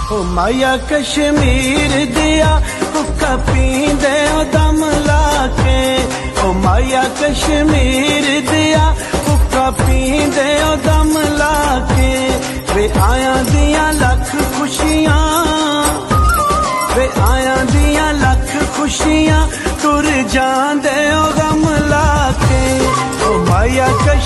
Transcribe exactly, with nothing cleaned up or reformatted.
ओ माया कश्मीर दिया हुक्का पींदे ओ दम लाके, ओ माया कश्मीर दिया हुक्का पींदे ओ दम लाके। वे आया दिया लख खुशियां, वे आया दिया लख खुशियां, तुर जांदे ओ गम लाके। ओ माया